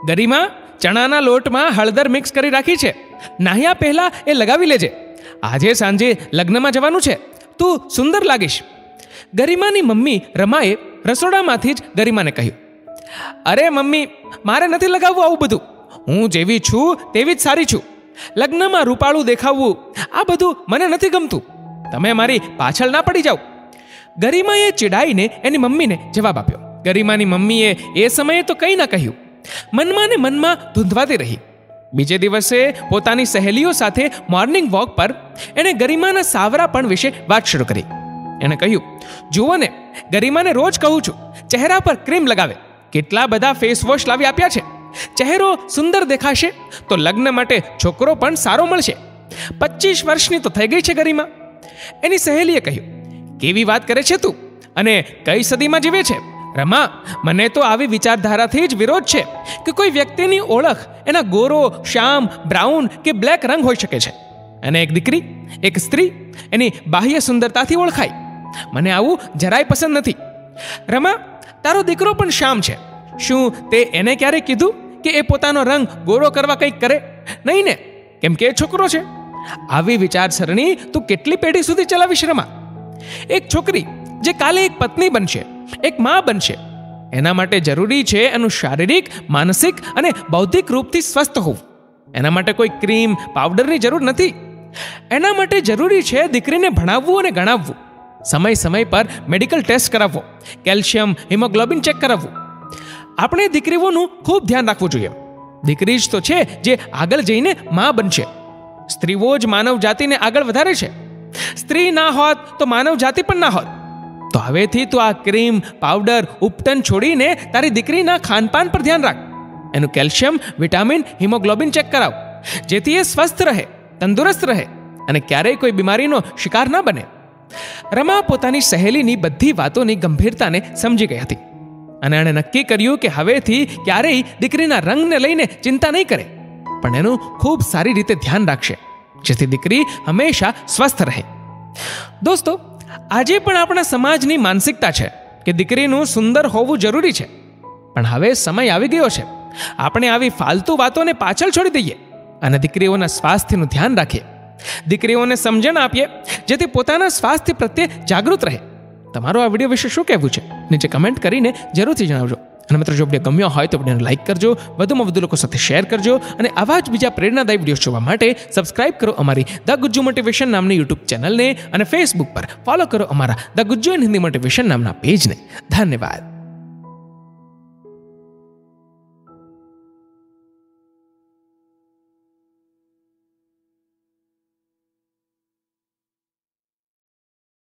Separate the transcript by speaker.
Speaker 1: ગરિમા, ચણાના લોટમાં હળદર મિક્સ કરી રાખી છે, નાહ્યા પહેલા એ લગાવી લેજે. આજે સાંજે લગ્નમાં જવાનું છે, તું સુંદર લાગીશ. ગરિમાની મમ્મી રમાએ રસોડામાંથી જ ગરિમાને કહ્યું, અરે મમ્મી, મારે નથી લગાવવું આવું બધું. હું જેવી છું તેવી જ સારી છું. લગ્નમાં રૂપાળું દેખાવવું આ બધું મને નથી ગમતું. તમે મારી પાછળ ના પડી જાઓ. ગરિમાએ ચીડાઈને એની મમ્મીને જવાબ આપ્યો. ગરિમાની મમ્મીએ એ સમયે તો કંઈ ના કહ્યું. મનમાં ને મનમાં ધૂંધવાતી રહી. બીજે દિવસે પોતાની સહેલીઓ સાથે મોર્નિંગ વોક પર એણે ગરિમાના સાવરાપણ વિશે વાત શરૂ કરી. એણે કહ્યું, જુઓ ને, ગરિમાને રોજ કહું છું ચહેરા પર ક્રીમ લગાવે. કેટલા બધા ફેસ વોશ લાવી આપ્યા છે. ચહેરો સુંદર દેખાશે તો લગ્ન માટે છોકરો પણ સારો મળશે. 25 વર્ષની તો થઈ ગઈ છે ગરિમા. એની સહેલીએ કહ્યું, કેવી વાત કરે છે તું, અને કઈ સદીમાં જીવે છે? રમા, મને તો આવી વિચારધારાથી જ વિરોધ છે કે કોઈ વ્યક્તિની ઓળખ એના ગોરો, શ્યામ, બ્રાઉન કે બ્લેક રંગ હોઈ શકે છે, અને એક દીકરી, એક સ્ત્રી એની બાહ્ય સુંદરતાથી ઓળખાય. મને આવું જરાય પસંદ નથી. રમા, તારો દીકરો પણ શ્યામ છે. શું તે એને ક્યારેય કીધું કે એ પોતાનો રંગ ગોરો કરવા કંઈક કરે? નહીં ને, કેમ કે એ છોકરો છે. આવી વિચારસરણી તું કેટલી પેઢી સુધી ચલાવીશ રમા? એક છોકરી જે કાલે એક પત્ની બનશે, એક મા બનશે, એના માટે જરૂરી છે એનું શારીરિક, માનસિક અને બૌદ્ધિક રૂપથી સ્વસ્થ હોવું. એના માટે કોઈ ક્રીમ, પાવડરની જરૂર નથી. એના માટે જરૂરી છે દીકરીને ભણાવવું અને ગણાવવું, સમય સમય પર મેડિકલ ટેસ્ટ કરાવવો, કેલ્શિયમ, હિમોગ્લોબિન ચેક કરાવવું. આપણે દીકરીઓનું ખૂબ ધ્યાન રાખવું જોઈએ. દીકરી જ તો છે જે આગળ જઈને મા બનશે. સ્ત્રીઓ જ માનવ જાતિને આગળ વધારે છે. સ્ત્રી ના હોત તો માનવ જાતિ પણ ના હોત. તો હવેથી તું આ ક્રીમ, પાવડર, ઉપટન છોડીને તારી દીકરીના ખાનપાન પર ધ્યાન રાખ. એનું કેલ્શિયમ, વિટામિન, હિમોગ્લોબિન ચેક કરાવ, જેથી એ સ્વસ્થ રહે, તંદુરસ્ત રહે અને ક્યારેય કોઈ બીમારીનો શિકાર ના બને. રમા પોતાની સહેલીની બધી વાતોની ગંભીરતાને સમજી ગઈ હતી અને એણે નક્કી કર્યું કે હવેથી ક્યારેય દીકરીના રંગને લઈને ચિંતા નહીં કરે, પણ એનું ખૂબ સારી રીતે ધ્યાન રાખશે, જેથી દીકરી હંમેશા સ્વસ્થ રહે. દોસ્તો, આજે પણ આપણા સમાજની માનસિકતા છે કે દીકરીનું સુંદર હોવું જરૂરી છે, પણ હવે સમય આવી ગયો છે આપણે આવી ફાલતુ વાતોને પાછળ છોડી દઈએ અને દીકરીઓના સ્વાસ્થ્યનું ધ્યાન રાખીએ. દીકરીઓને સમજણ આપીએ, જેથી પોતાના સ્વાસ્થ્ય પ્રત્યે જાગૃત રહે. તમારું આ વિડીયો વિશે શું કહેવું છે? નીચે કમેન્ટ કરીને જરૂરથી જણાવજો. અને મિત્રો, જો વિડીયો ગમ્યો હોય તો વિડીયોને લાઇક કરજો, વધુમાં વધુ લોકો સાથે શેર કરજો, અને આવા જ બીજા પ્રેરણાદાયી વિડીયો જોવા માટે સબસ્ક્રાઇબ કરો અમારી ધ ગુજ્જુ મોટિવેશન નામની યુટ્યુબ ચેનલને, અને ફેસબુક પર ફોલો કરો અમારા the Gujju in Hindi motivation નામના પેજને. ધન્યવાદ.